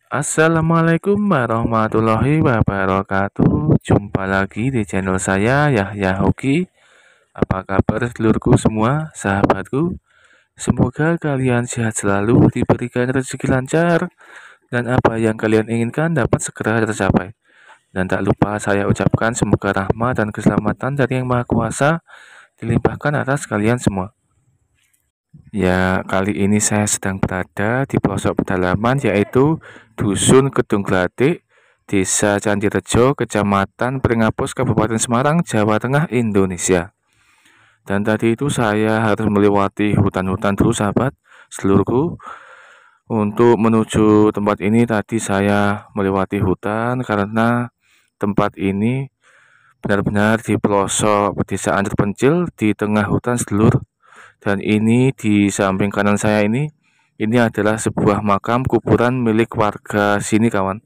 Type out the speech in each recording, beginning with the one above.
Assalamualaikum warahmatullahi wabarakatuh. Jumpa lagi di channel saya, Yahya Hoki. Apa kabar seluruhku semua, sahabatku? Semoga kalian sehat selalu, diberikan rezeki lancar, dan apa yang kalian inginkan dapat segera tercapai. Dan tak lupa saya ucapkan semoga rahmat dan keselamatan dari Yang Maha Kuasa dilimpahkan atas kalian semua. Ya, kali ini saya sedang berada di pelosok pedalaman, yaitu Dusun Kedung Gladik, Desa Candirejo, Kecamatan Pringapus, Kabupaten Semarang, Jawa Tengah, Indonesia. Dan tadi itu saya harus melewati hutan-hutan dulu, sahabat seluruhku. Untuk menuju tempat ini tadi saya melewati hutan karena tempat ini benar-benar di pelosok pedesaan terpencil di tengah hutan, seluruh. Dan ini di samping kanan saya ini adalah sebuah makam kuburan milik warga sini, kawan.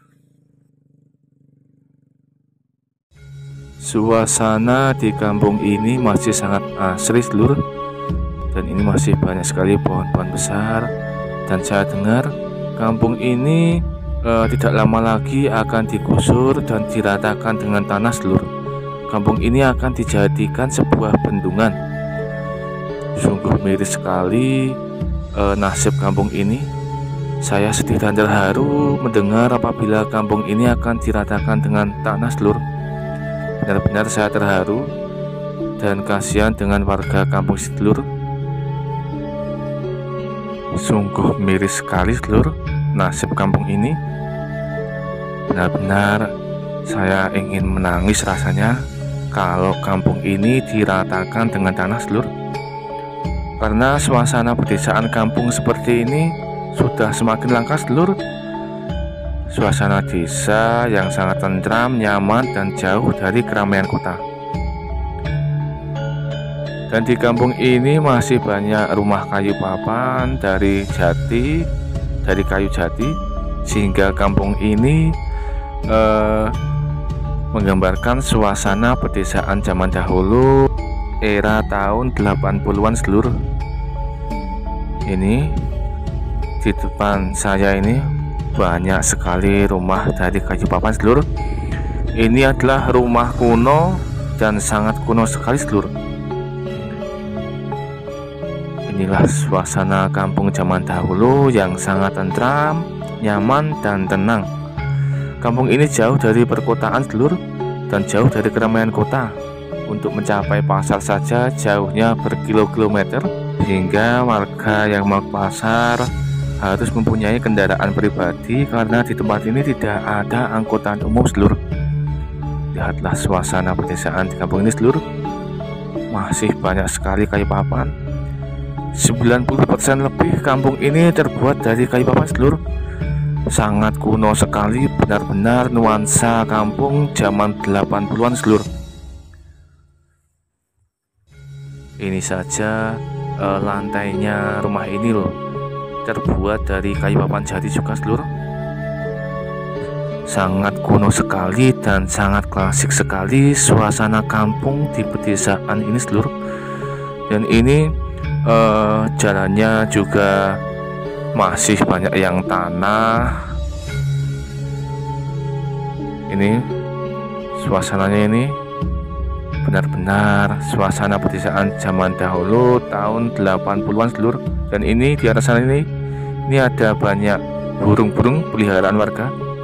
Suasana di kampung ini masih sangat asri, seluruh. Dan ini masih banyak sekali pohon-pohon besar. Dan saya dengar kampung ini tidak lama lagi akan digusur dan diratakan dengan tanah, seluruh. Kampung ini akan dijadikan sebuah bendungan. Sungguh miris sekali nasib kampung ini. Saya sedih dan terharu mendengar apabila kampung ini akan diratakan dengan tanah, seluruh. Benar-benar saya terharu dan kasihan dengan warga kampung, seluruh. Sungguh miris sekali, seluruh, nasib kampung ini. Benar-benar saya ingin menangis rasanya kalau kampung ini diratakan dengan tanah, seluruh. Karena suasana pedesaan kampung seperti ini sudah semakin langka, seluruh. Suasana desa yang sangat tentram, nyaman, dan jauh dari keramaian kota. Dan di kampung ini masih banyak rumah kayu papan dari kayu jati, sehingga kampung ini menggambarkan suasana pedesaan zaman dahulu, era tahun 80-an, seluruh. Ini di depan saya ini banyak sekali rumah dari kayu papan, seluruh. Ini adalah rumah kuno dan sangat kuno sekali, seluruh. Inilah suasana kampung zaman dahulu yang sangat tentram, nyaman, dan tenang. Kampung ini jauh dari perkotaan, seluruh, dan jauh dari keramaian kota. Untuk mencapai pasar saja jauhnya berkilo-kilometer, sehingga warga yang mau ke pasar harus mempunyai kendaraan pribadi karena di tempat ini tidak ada angkutan umum, seluruh. Lihatlah suasana pedesaan di kampung ini, seluruh. Masih banyak sekali kayu papan. 90% lebih kampung ini terbuat dari kayu papan, seluruh. Sangat kuno sekali, benar-benar nuansa kampung zaman 80-an, seluruh. Ini saja lantainya rumah ini loh, terbuat dari kayu papan jati juga, seluruh. Sangat kuno sekali dan sangat klasik sekali suasana kampung di pedesaan ini, seluruh. Dan ini jalannya juga masih banyak yang tanah. Ini suasananya ini benar-benar suasana pedesaan zaman dahulu tahun 80-an, seluruh. Dan ini di atas sana ini ada banyak burung-burung peliharaan warga.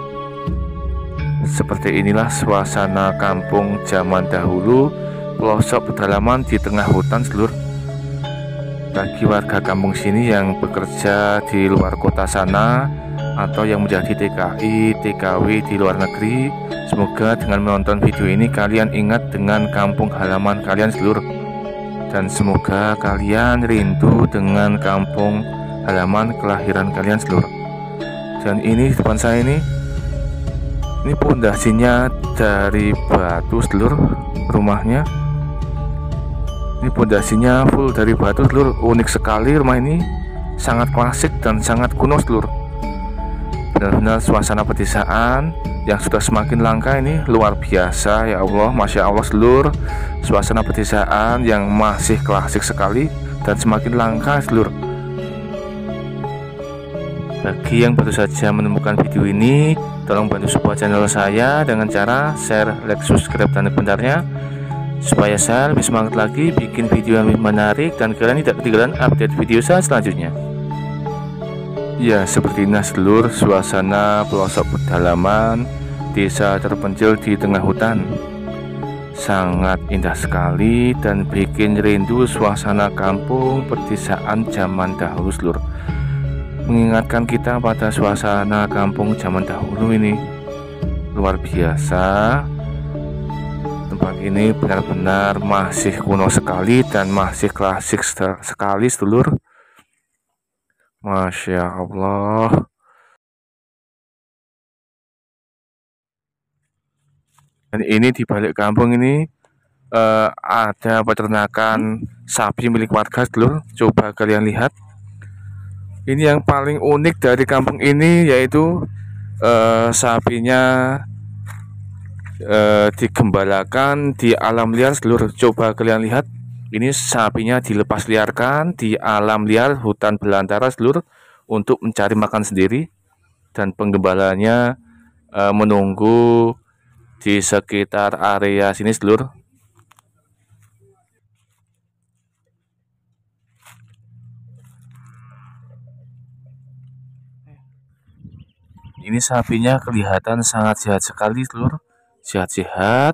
Seperti inilah suasana kampung zaman dahulu, pelosok pedalaman di tengah hutan, seluruh. Bagi warga kampung sini yang bekerja di luar kota sana atau yang menjadi TKI, TKW di luar negeri, semoga dengan menonton video ini kalian ingat dengan kampung halaman kalian, seluruh. Dan semoga kalian rindu dengan kampung halaman kelahiran kalian, seluruh. Dan ini di depan saya ini pondasinya dari batu, seluruh, rumahnya. Ini pondasinya full dari batu, seluruh. Unik sekali rumah ini, sangat klasik dan sangat kuno, seluruh. Benar-benar suasana pedesaan yang sudah semakin langka ini luar biasa, ya Allah, Masya Allah, seluruh. Suasana pedesaan yang masih klasik sekali dan semakin langka, seluruh. Bagi yang baru saja menemukan video ini, tolong bantu support channel saya dengan cara share, like, subscribe, dan komentarnya, supaya saya lebih semangat lagi bikin video yang lebih menarik dan kalian tidak ketinggalan update video saya selanjutnya. Ya, seperti ini sedulur suasana pelosok pedalaman desa terpencil di tengah hutan. Sangat indah sekali dan bikin rindu suasana kampung pedesaan zaman dahulu sedulur. Mengingatkan kita pada suasana kampung zaman dahulu ini. Luar biasa. Tempat ini benar-benar masih kuno sekali dan masih klasik sekali sedulur. Masya Allah. Dan ini di balik kampung ini ada peternakan sapi milik warga sedulur. Coba kalian lihat. Ini yang paling unik dari kampung ini yaitu sapinya digembalakan di alam liar sedulur. Coba kalian lihat, ini sapinya dilepas liarkan di alam liar hutan belantara sedulur untuk mencari makan sendiri, dan penggembalanya menunggu di sekitar area sini sedulur. Ini sapinya kelihatan sangat sehat sekali sedulur, sehat-sehat,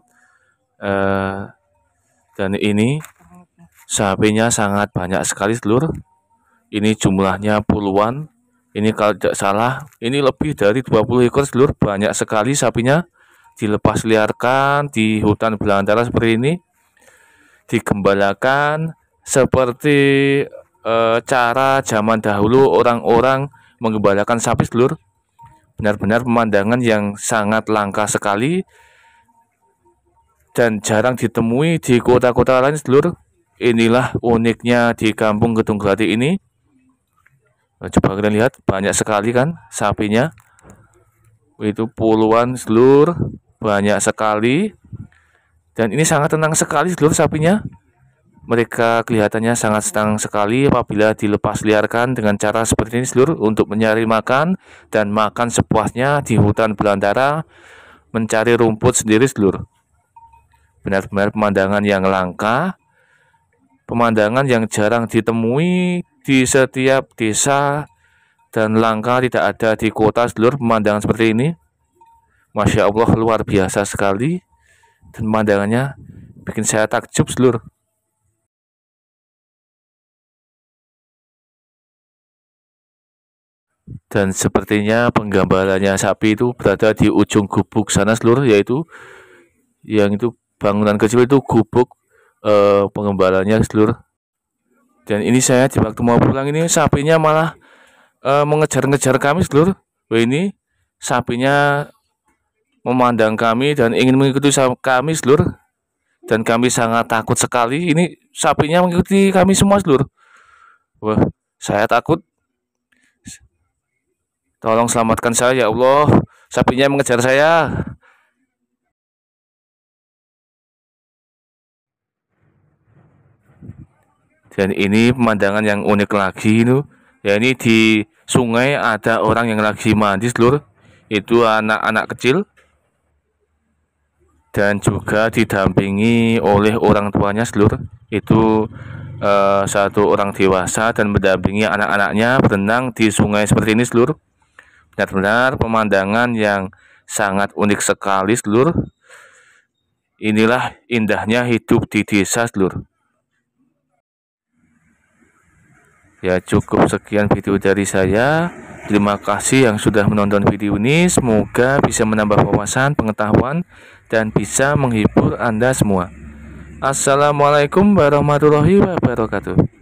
dan ini sapinya sangat banyak sekali sedulur. Ini jumlahnya puluhan. Ini kalau tidak salah ini lebih dari 20 ekor sedulur. Banyak sekali sapinya dilepas liarkan di hutan belantara seperti ini, digembalakan seperti cara zaman dahulu orang-orang menggembalakan sapi sedulur. Benar-benar pemandangan yang sangat langka sekali dan jarang ditemui di kota-kota lain sedulur. Inilah uniknya di kampung Gedung Glati ini. Coba kalian lihat, banyak sekali kan sapinya. Itu puluhan sedulur, banyak sekali. Dan ini sangat tenang sekali sedulur sapinya. Mereka kelihatannya sangat senang sekali apabila dilepas liarkan dengan cara seperti ini sedulur, untuk mencari makan dan makan sepuasnya di hutan belantara, mencari rumput sendiri sedulur. Benar-benar pemandangan yang langka, pemandangan yang jarang ditemui di setiap desa dan langka tidak ada di kota sedulur. Pemandangan seperti ini, Masya Allah, luar biasa sekali, dan pemandangannya bikin saya takjub sedulur. Dan sepertinya penggambarannya sapi itu berada di ujung gubuk sana seluruh, yaitu yang itu bangunan kecil itu gubuk penggembalannya seluruh. Dan ini saya di waktu mau pulang ini sapinya malah mengejar-ngejar kami seluruh. Ini sapinya memandang kami dan ingin mengikuti kami seluruh, dan kami sangat takut sekali. Ini sapinya mengikuti kami semua seluruh. Wah, saya takut. Tolong selamatkan saya ya Allah, sapinya mengejar saya. Dan ini pemandangan yang unik lagi itu, ya ini di sungai ada orang yang lagi mandi seluruh. Itu anak-anak kecil dan juga didampingi oleh orang tuanya seluruh. Itu satu orang dewasa dan mendampingi anak-anaknya berenang di sungai seperti ini seluruh. Benar-benar pemandangan yang sangat unik sekali seluruh. Inilah indahnya hidup di desa seluruh. Ya, cukup sekian video dari saya. Terima kasih yang sudah menonton video ini. Semoga bisa menambah wawasan, pengetahuan, dan bisa menghibur Anda semua. Assalamualaikum warahmatullahi wabarakatuh.